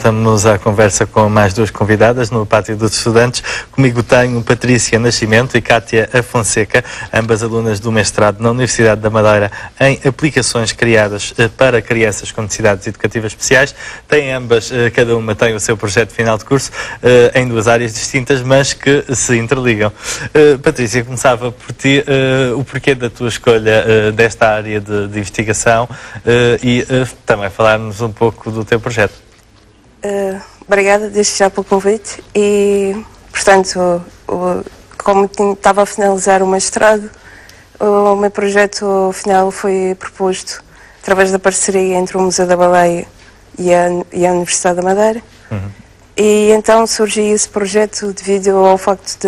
juntamos-nos à conversa com mais duas convidadas no Pátio dos Estudantes. Comigo tenho Patrícia Nascimento e Cátia Afonseca, ambas alunas do mestrado na Universidade da Madeira em aplicações criadas para crianças com necessidades educativas especiais. Têm ambas, cada uma tem o seu projeto final de curso em duas áreas distintas, mas que se interligam. Patrícia, começava por ti, o porquê da tua escolha desta área de investigação e também falar-nos um pouco do teu projeto. Obrigada desde já pelo convite e, portanto, como estava a finalizar o mestrado, o meu projeto final foi proposto através da parceria entre o Museu da Baleia e a Universidade da Madeira. E então surgiu esse projeto devido ao facto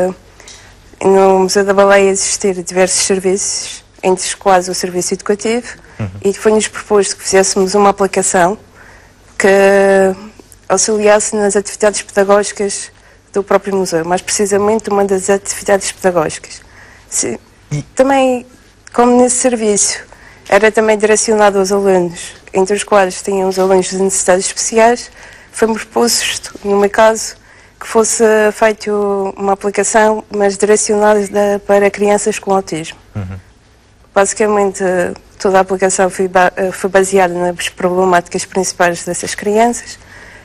de no Museu da Baleia existir diversos serviços, entre os quais o serviço educativo, e foi-nos proposto que fizéssemos uma aplicação que auxiliasse nas atividades pedagógicas do próprio museu, mais precisamente uma das atividades pedagógicas. Sim. Também, como nesse serviço era também direcionado aos alunos, entre os quais tinham os alunos de necessidades especiais, foi-me proposto, no meu caso, que fosse feita uma aplicação, mas direcionada para crianças com autismo. Basicamente, toda a aplicação foi baseada nas problemáticas principais dessas crianças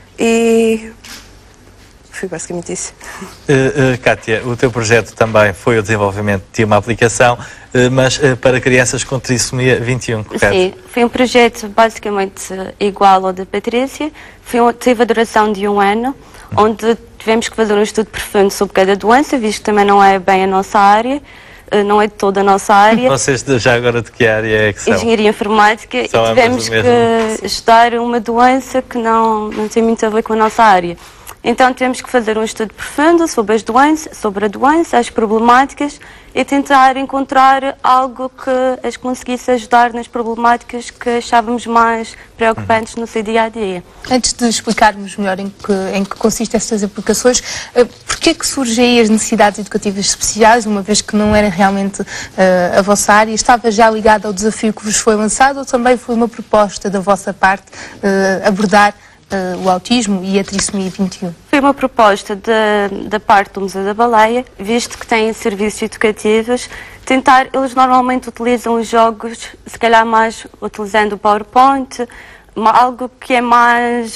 e foi basicamente isso. Cátia, o teu projeto também foi o desenvolvimento de uma aplicação, mas para crianças com trissomia 21, correto? Sim, foi um projeto basicamente igual ao da Patrícia, teve a duração de 1 ano, onde tivemos que fazer um estudo profundo sobre cada doença, visto que também não é bem a nossa área, não é de toda a nossa área. Vocês já agora de que área é que são? Engenharia Informática, e tivemos que estudar uma doença que não tem muito a ver com a nossa área. Então tivemos que fazer um estudo profundo sobre a doença, as problemáticas e tentar encontrar algo que as conseguisse ajudar nas problemáticas que achávamos mais preocupantes no seu dia-a-dia. Antes de explicarmos melhor em que consistem estas aplicações, porquê é que surgem aí as necessidades educativas especiais, uma vez que não era realmente a vossa área? Estava já ligada ao desafio que vos foi lançado ou também foi uma proposta da vossa parte abordar o autismo e a trissomia 21? Foi uma proposta da parte do Museu da Baleia, visto que têm serviços educativos, eles normalmente utilizam os jogos, se calhar mais utilizando o PowerPoint, algo que é mais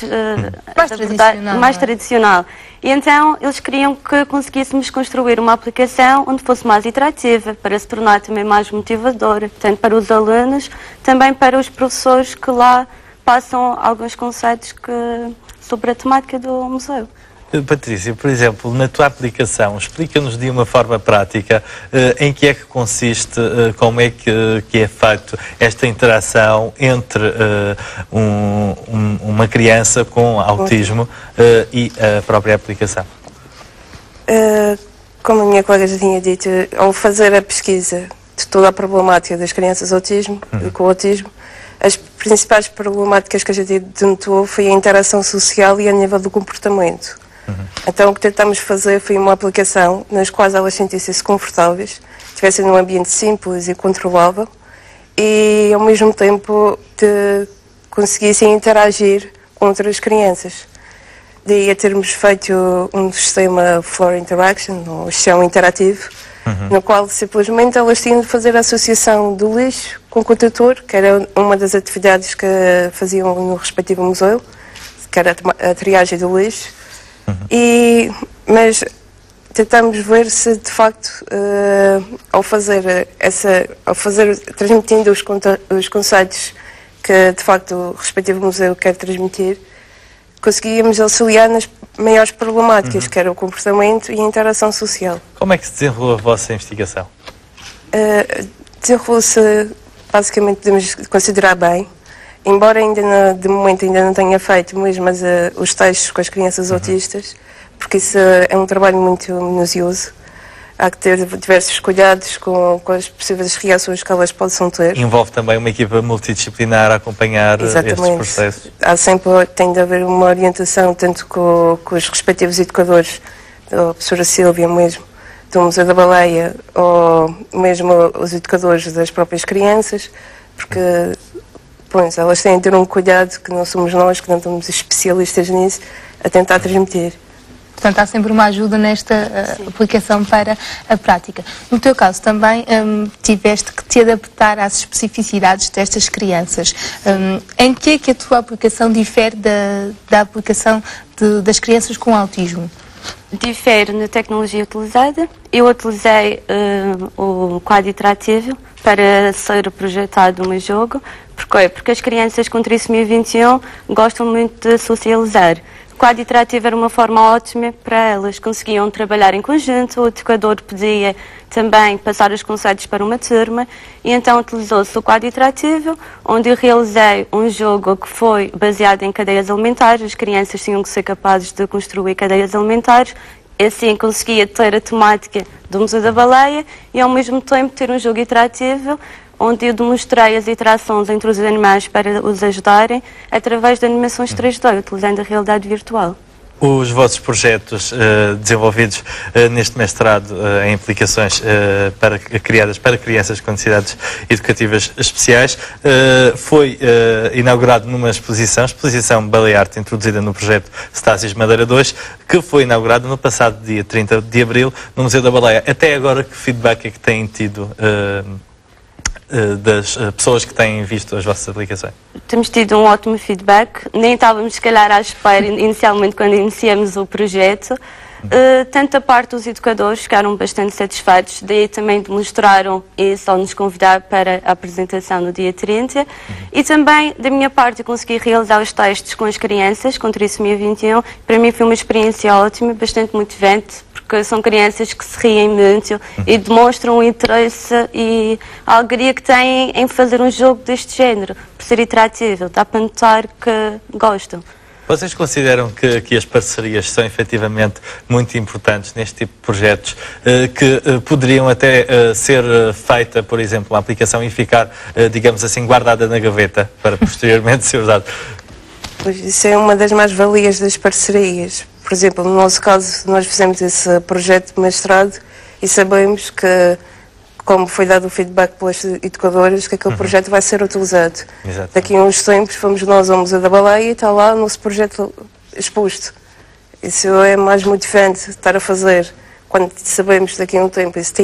tradicional. E então eles queriam que conseguíssemos construir uma aplicação onde fosse mais interativa, para se tornar também mais motivadora, tanto para os alunos, também para os professores que lá passam alguns conceitos sobre a temática do museu. Patrícia, por exemplo, na tua aplicação, explica-nos de uma forma prática em que é que consiste, como é que é feito esta interação entre uma criança com autismo e a própria aplicação. Como a minha colega já tinha dito, ao fazer a pesquisa de toda a problemática das crianças com autismo, as principais problemáticas que a gente denotou foi a interação social e a nível do comportamento. Então o que tentámos fazer foi uma aplicação nas quais elas sentissem-se confortáveis, estivessem num ambiente simples e controlável e ao mesmo tempo conseguissem interagir com outras crianças. Daí a termos feito um sistema Floor Interaction, ou chão interativo, no qual simplesmente elas tinham de fazer a associação do lixo com o contentor, que era uma das atividades que faziam no respectivo museu, que era a triagem do lixo. Mas tentamos ver se de facto transmitindo os conceitos que de facto o respectivo museu quer transmitir, conseguíamos auxiliar nas maiores problemáticas, que era o comportamento e a interação social. Como é que se desenrolou a vossa investigação? Desenrolou-se, basicamente, podemos considerar bem, embora ainda de momento ainda não tenha feito mesmo os textos com as crianças autistas, porque isso é um trabalho muito minucioso. Há que ter diversos cuidados com as possíveis reações que elas possam ter. Envolve também uma equipa multidisciplinar a acompanhar estes processos. Tem de haver uma orientação tanto com os respectivos educadores, a professora Sílvia mesmo, do Museu da Baleia, ou mesmo os educadores das próprias crianças, porque pronto, elas têm de ter um cuidado que não somos nós, que não somos especialistas nisso, a tentar transmitir. Portanto, há sempre uma ajuda nesta aplicação para a prática. No teu caso também tiveste que te adaptar às especificidades destas crianças. Em que é que a tua aplicação difere da aplicação das crianças com autismo? Difere na tecnologia utilizada. Eu utilizei o quadro interativo para ser projetado no meu jogo. Porquê? Porque as crianças com trissomia 21 gostam muito de socializar. O quadro interativo era uma forma ótima para elas. Conseguiam trabalhar em conjunto, o educador podia também passar os conceitos para uma turma e então utilizou-se o quadro interativo, onde eu realizei um jogo que foi baseado em cadeias alimentares. As crianças tinham que ser capazes de construir cadeias alimentares. Assim conseguia ter a temática do Museu da Baleia e ao mesmo tempo ter um jogo interativo onde eu demonstrei as interações entre os animais para os ajudarem através de animações 3D, utilizando a realidade virtual. Os vossos projetos desenvolvidos neste mestrado em aplicações criadas para crianças com necessidades educativas especiais foi inaugurado numa exposição Balearte, introduzida no projeto Stasis Madeira 2, que foi inaugurada no passado dia 30 de abril no Museu da Baleia. Até agora, que feedback é que têm tido das pessoas que têm visto as vossas aplicações? Temos tido um ótimo feedback, nem estávamos se calhar à espera inicialmente quando iniciamos o projeto. Tanto a parte dos educadores ficaram bastante satisfeitos, daí também demonstraram isso ao nos convidar para a apresentação no dia 30. E também, da minha parte, eu consegui realizar os testes com as crianças, com trissomia 21. Para mim foi uma experiência ótima, bastante motivante, porque são crianças que se riem muito e demonstram o interesse e a alegria que têm em fazer um jogo deste género, por ser interativo. Dá para notar que gostam. Vocês consideram que as parcerias são efetivamente muito importantes neste tipo de projetos, que poderiam até ser feita, por exemplo, uma aplicação e ficar, digamos assim, guardada na gaveta para posteriormente ser usada? Pois isso é uma das mais-valias das parcerias. Por exemplo, no nosso caso, nós fizemos esse projeto de mestrado e sabemos que, como foi dado o feedback pelas educadoras, que aquele projeto vai ser utilizado. Exatamente. Daqui a uns tempos fomos nós ao Museu da Baleia e está lá o nosso projeto exposto. Isso é mais motivante estar a fazer quando sabemos que daqui a um tempo isso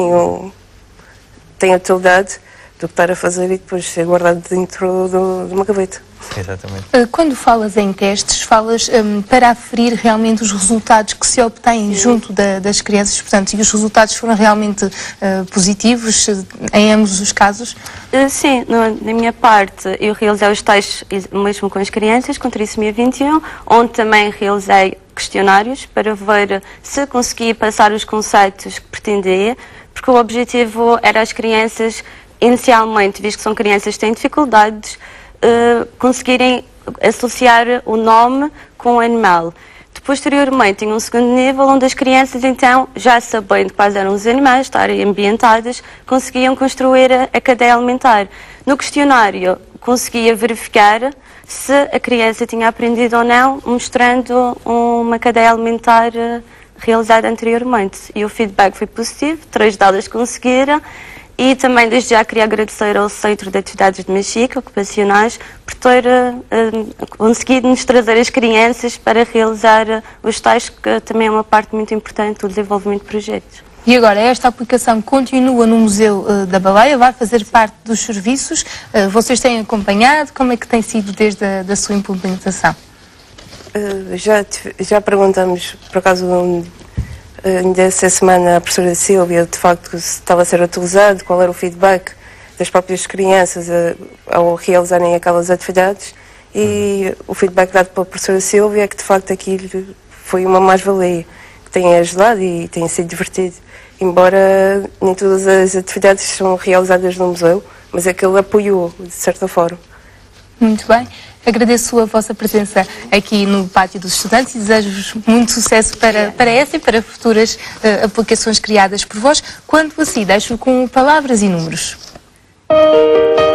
tem utilidade do que estar a fazer e depois ser guardado dentro de uma gaveta. Exatamente. Quando falas em testes, falas para aferir realmente os resultados que se obtêm junto das crianças, portanto, e os resultados foram realmente positivos em ambos os casos? Sim, na minha parte eu realizei os testes mesmo com as crianças, com trissomia 21, onde também realizei questionários para ver se conseguia passar os conceitos que pretendia, porque o objetivo era as crianças, inicialmente, visto que são crianças que têm dificuldades, conseguirem associar o nome com o animal. Posteriormente, tinha um segundo nível, onde as crianças, então, já sabendo quais eram os animais, estarem ambientadas, conseguiam construir a cadeia alimentar. No questionário, conseguia verificar se a criança tinha aprendido ou não, mostrando uma cadeia alimentar realizada anteriormente. E o feedback foi positivo, 3 delas conseguiram. E também, desde já, queria agradecer ao Centro de Atividades de Mexica, ocupacionais, por ter conseguido nos trazer as crianças para realizar os testes, que também é uma parte muito importante do desenvolvimento de projetos. E agora, esta aplicação continua no Museu da Baleia, vai fazer parte dos serviços. Vocês têm acompanhado? Como é que tem sido desde a sua implementação? Já perguntamos, por acaso, ainda essa semana a professora Silvia, de facto, se estava a ser utilizado, qual era o feedback das próprias crianças ao realizarem aquelas atividades, e o feedback dado pela professora Silvia é que, de facto, aquilo foi uma mais-valia, que tem ajudado e tem sido divertido, embora nem todas as atividades são realizadas no museu, mas aquilo apoiou, de certa forma. Muito bem. Agradeço a vossa presença aqui no Pátio dos Estudantes e desejo-vos muito sucesso para essa e para futuras aplicações criadas por vós. Quanto a si, deixo com palavras e números.